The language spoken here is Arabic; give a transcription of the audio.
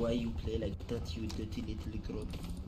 why you play like that, you dirty little girl.